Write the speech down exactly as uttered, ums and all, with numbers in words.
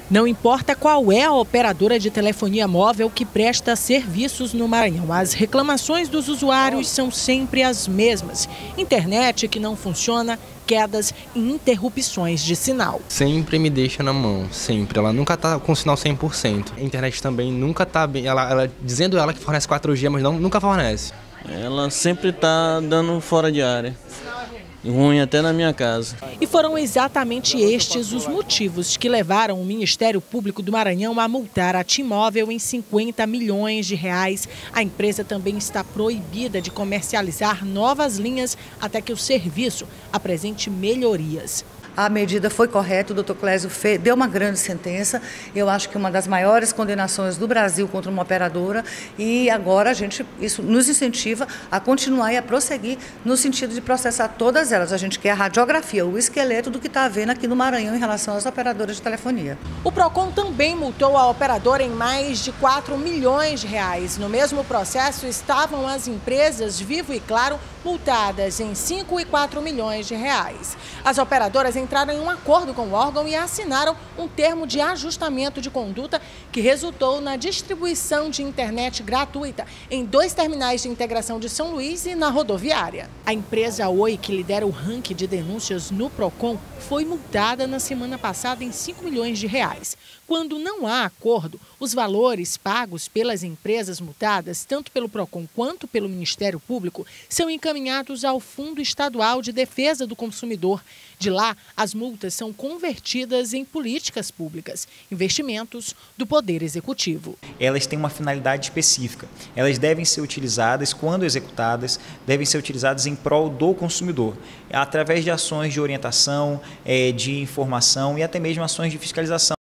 Não importa qual é a operadora de telefonia móvel que presta serviços no Maranhão, as reclamações dos usuários são sempre as mesmas. Internet que não funciona, quedas e interrupções de sinal. Sempre me deixa na mão, sempre. Ela nunca está com sinal cem por cento. A internet também nunca está bem, ela, ela, dizendo ela que fornece quatro G, mas não, nunca fornece. Ela sempre está dando fora de área. Ruim até na minha casa. E foram exatamente estes os motivos que levaram o Ministério Público do Maranhão a multar a T-Mobile em cinquenta milhões de reais. A empresa também está proibida de comercializar novas linhas até que o serviço apresente melhorias. A medida foi correta, o doutor Clésio Fê deu uma grande sentença, eu acho que uma das maiores condenações do Brasil contra uma operadora, e agora a gente, isso nos incentiva a continuar e a prosseguir no sentido de processar todas elas. A gente quer a radiografia, o esqueleto do que está havendo aqui no Maranhão em relação às operadoras de telefonia. O Procon também multou a operadora em mais de quatro milhões de reais. No mesmo processo estavam as empresas Vivo e Claro multadas em cinco e quatro milhões de reais. As operadoras entraram em um acordo com o órgão e assinaram um termo de ajustamento de conduta que resultou na distribuição de internet gratuita em dois terminais de integração de São Luís e na rodoviária. A empresa Oi, que lidera o ranking de denúncias no Procon, foi multada na semana passada em cinco milhões de reais. Quando não há acordo, os valores pagos pelas empresas multadas, tanto pelo Procon quanto pelo Ministério Público, são encaminhados ao Fundo Estadual de Defesa do Consumidor. De lá, as multas são convertidas em políticas públicas, investimentos do Poder Executivo. Elas têm uma finalidade específica. Elas devem ser utilizadas, quando executadas, devem ser utilizadas em prol do consumidor, através de ações de orientação, de informação e até mesmo ações de fiscalização.